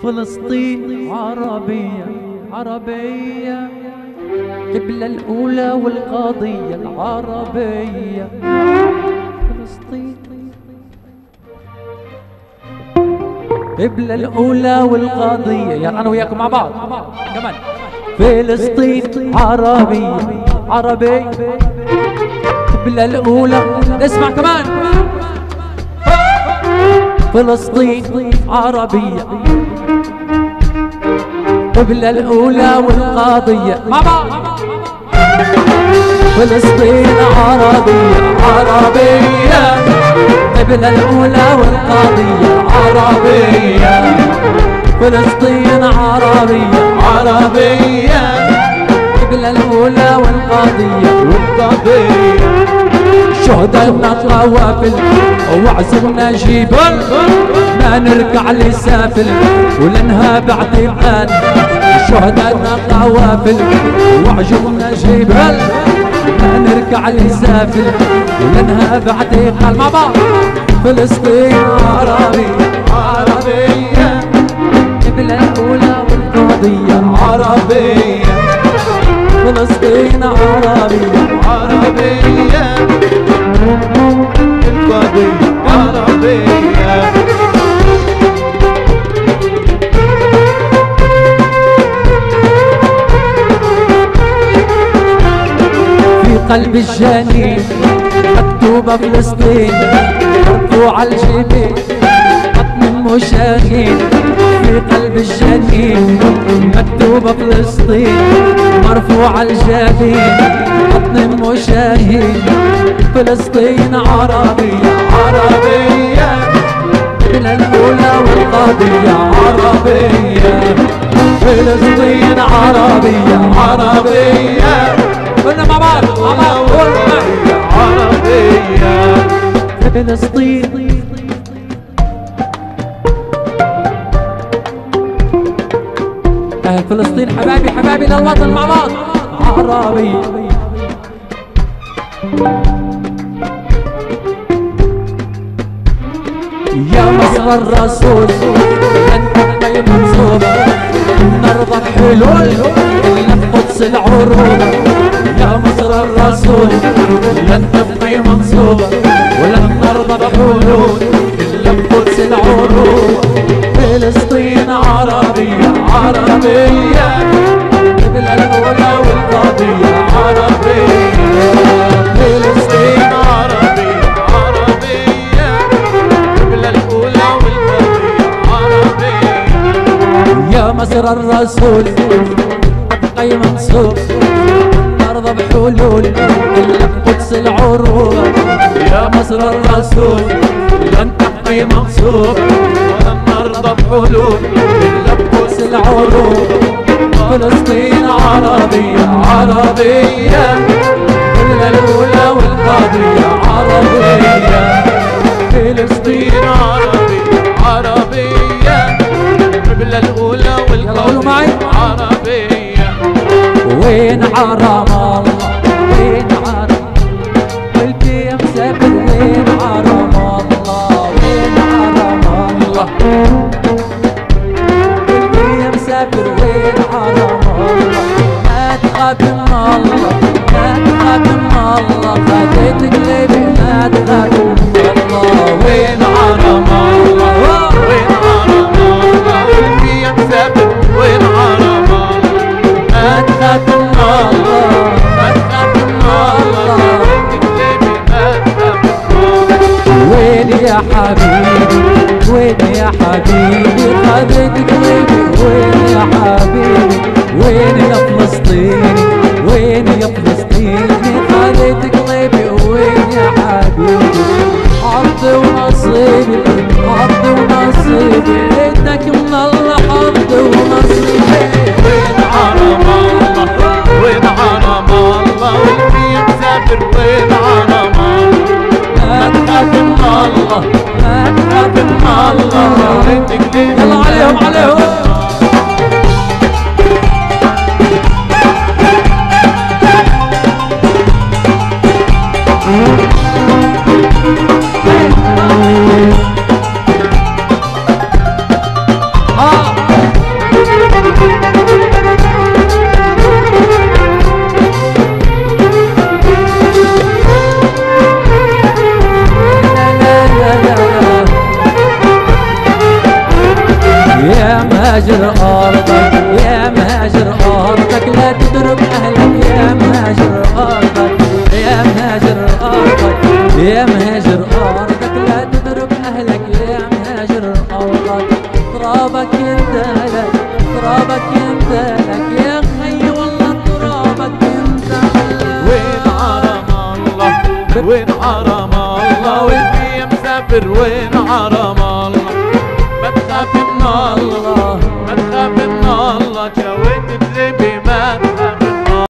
فلسطين عربية عربية، قبلة الأولى والقضية العربية. فلسطين قبلة الأولى والقضية، يلا أنا وياكم مع بعض كمان. فلسطين عربية عربية، قبلة الأولى، اسمع كمان. فلسطين عربية، قبلة الأولى والقضية، مع بعض. فلسطين عربية عربية، قبلة الأولى والقضية عربية. فلسطين عربية عربية، قبلة الأولى والقضية. شهداءنا قوافل وعزمنا جبال، ما نركع لسافل ولا نهاب اعتقال. شهداءنا قوافل وعزمنا جبال، ما نركع لسافل ولا نهاب اعتقال. مع بعض. فلسطين عربية عربية، قبلة الأولى والقضية عربية. فلسطين عربية عربية، القضية عربية. في قلب الجنين مكتوبة فلسطين، مرفوع الجبين بطن المشاهين. في قلب الجنين مكتوبة فلسطين، مرفوع الجبين بطن المشاهين. فلسطين عربية عربية، قبلة الأولى والقضية عربية. فلسطين عربية عربية، قلنا مع بعض عربية. فلسطين أهل فلسطين حبايبي حبايبي للوطن مع بعض عربية. يا مصر الرسول أنت غير منصوبة، نرضى بحلول إلا بقدس العروبة. يا مصر الرسول لن تبقي منصوبة، ولن نرضى بحلول إلا بقدس العروبة. فلسطين عربية عربية، قبلة الأولى والقضية عربية. فلسطين عربية عربية، قبلة الأولى والقضية عربية. يا مصر الرسول أبقي منصوب، نرضى بحلول إلا بقدس العروبة. يا مصر الرسول لن تبقي منصوب، ولن نرضى بحلول إلا بقدس العروبة. فلسطين عربية عربية، قبلة الأولى والقضية عربية. فلسطين عربية عربية، قبلة الأولى والقضية عربية. وين حرم الله وين حرم قلبي مسافر، وين حرم الله وين حرم الله قلبي مسافر، وين حرم الله. ما تخاف من الله ما تخاف من الله، خديت قلبي ما تخاف من الله. وين حرم الله وين حرم الله قلبي مسافر، وين حرم الله. ما تخاف من الله ما تخاف من الله، وين يا حبيبي وين يا حبيبي خدت قلبي، وين يا حبيبي وين يا فلسطيني، وين يا فلسطيني خدت قلبي، وين يا حبيبي. حظي ونصيبي حظي ونصيبي، ادك من الله حظي ونصيبي. وين حرم الله وين حرم الله والبي مسافر، وين حرم الله. ما تخاف من الله ما تخاف من الله، يلا عليهم عليهم. مهاجر أرضك يا مهاجر أرضك لا تترك أهلك يا مهاجر أرضك يا مهاجر أرضك يا مهاجر أرضك لا تترك أهلك يا مهاجر أرضك ترابك يندلك ترابك يندلك يا خي والله ترابك يندلك وين حرم الله وين حرم الله واللي مسافر وين حرم الله بتخاف من الله